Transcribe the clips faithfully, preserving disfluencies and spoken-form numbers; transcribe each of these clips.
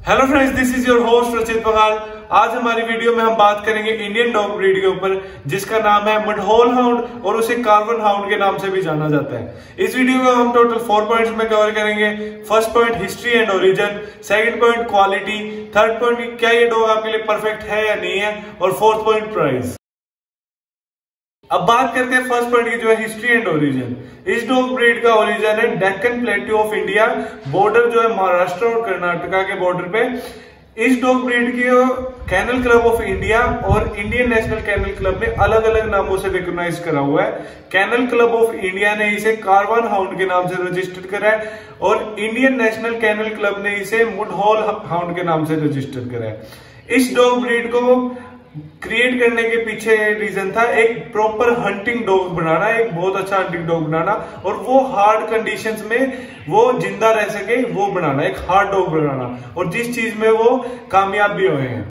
Hello friends, this is your host Rachit Bangal. आज हमारी video में हम बात करेंगे इंडियन डॉग ब्रीड के ऊपर, जिसका नाम है मडहोल हाउंड और उसे कार्बन हाउंड के नाम से भी जाना जाता है। इस वीडियो में हम टोटल फोर पॉइंट्स में कवर करेंगे। First point history and origin, second point quality, third point क्या ये डॉग आपके लिए परफेक्ट है या नहीं है, और फोर्थ पॉइंट प्राइस। अब बात करते हैं फर्स्ट पॉइंट की, जो है हिस्ट्री एंड ओरिजिन। इस डॉग ब्रीड का ओरिजिन है Deccan plateau of India, border जो है महाराष्ट्र और कर्नाटका के बॉर्डर पे। इस डॉग ब्रीड की कैनल क्लब ऑफ इंडिया और इंडियन नेशनल कैनल क्लब में अलग अलग नामों से रिकॉग्नाइज करा हुआ है। कैनल क्लब ऑफ इंडिया ने इसे कार्बन हाउंड के नाम से रजिस्टर्ड करा है और इंडियन नेशनल कैनल क्लब ने इसे मडहोल हाउंड के नाम से रजिस्टर करा है। इस डॉग ब्रीड को क्रिएट करने के पीछे रीजन था एक प्रॉपर हंटिंग डॉग बनाना, एक बहुत अच्छा हंटिंग डॉग बनाना, और वो हार्ड कंडीशंस में वो जिंदा रह सके वो बनाना, एक हार्ड डॉग बनाना, और जिस चीज में वो कामयाब भी हुए हैं।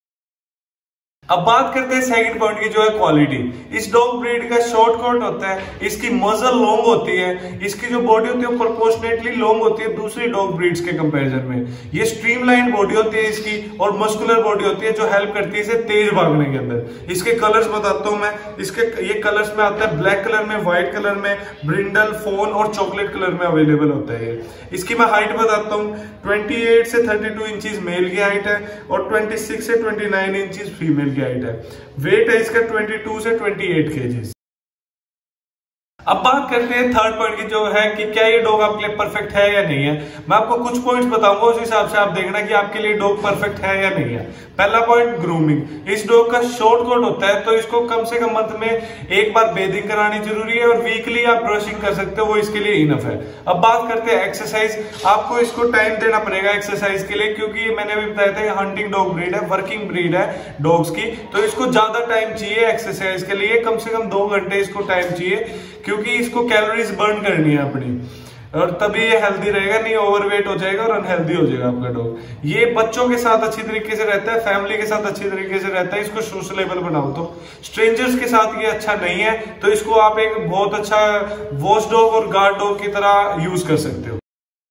अब बात करते हैं सेकंड पॉइंट की, जो है क्वालिटी। इस डॉग ब्रीड का शॉर्ट कोट होता है, इसकी मसल लॉन्ग होती है, इसकी जो बॉडी होती है प्रोपोर्शनेटली लॉन्ग होती है दूसरी डॉग ब्रीड्स के कंपैरिजन में। ये स्ट्रीमलाइन बॉडी होती है इसकी और मस्कुलर बॉडी होती है, जो हेल्प करती है इसे तेज भागने के अंदर। इसके कलर्स बताता हूं मैं। इसके ये कलर्स में आता है ब्लैक कलर में, व्हाइट कलर में, ब्रिंडल, फोन और चॉकलेट कलर में अवेलेबल होता है। इसकी मैं हाइट बताता हूँ। अट्ठाईस से बत्तीस इंचेस मेल की हाइट है और छब्बीस से उनतीस इंचेस फीमेल की हाइट है। वेट है इसका बाईस से अट्ठाईस केजी। अब बात करते हैं थर्ड पॉइंट की, जो है कि क्या ये डॉग आपके लिए परफेक्ट है या नहीं है। मैं आपको कुछ पॉइंट्स बताऊंगा, उस हिसाब से आप देखना कि आपके लिए डॉग परफेक्ट है या नहीं है। पहला पॉइंट ग्रूमिंग। इस डॉग का शॉर्ट कोट होता है, तो इसको कम से कम मंथ में एक बार बेदिंग करानी जरूरी है और वीकली आप ब्रशिंग कर सकते हो, वो इसके लिए इनफ है। अब बात करते हैं एक्सरसाइज। आपको इसको टाइम देना पड़ेगा एक्सरसाइज के लिए, क्योंकि मैंने अभी बताया था हंटिंग डॉग ब्रीड है, वर्किंग ब्रीड है डॉग्स की, तो इसको ज्यादा टाइम चाहिए एक्सरसाइज के लिए। कम से कम दो घंटे इसको टाइम चाहिए, क्योंकि इसको कैलोरीज बर्न करनी है अपनी, और तभी ये हेल्दी रहेगा, नहीं ओवरवेट हो जाएगा और अनहेल्दी हो जाएगा आपका डॉग। ये बच्चों के साथ अच्छी तरीके से रहता है, फैमिली के साथ अच्छी तरीके से रहता है। इसको सोशलेबल बनाओ तो। स्ट्रेंजर्स के साथ ये अच्छा नहीं है, तो इसको आप एक बहुत अच्छा वॉच डॉग और गार्ड डॉग की तरह यूज कर सकते हो।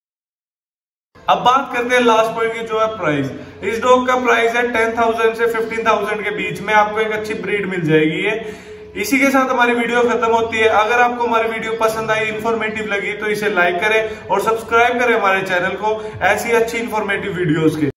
अब बात करते हैं लास्ट पॉइंट की, जो है प्राइस। इस डॉग का प्राइस है टेन थाउजेंड से फिफ्टीन थाउजेंड के बीच में आपको एक अच्छी ब्रीड मिल जाएगी है। इसी के साथ हमारी वीडियो खत्म होती है। अगर आपको हमारी वीडियो पसंद आई, इंफॉर्मेटिव लगी, तो इसे लाइक करें और सब्सक्राइब करें हमारे चैनल को ऐसी अच्छी इंफॉर्मेटिव वीडियोस के।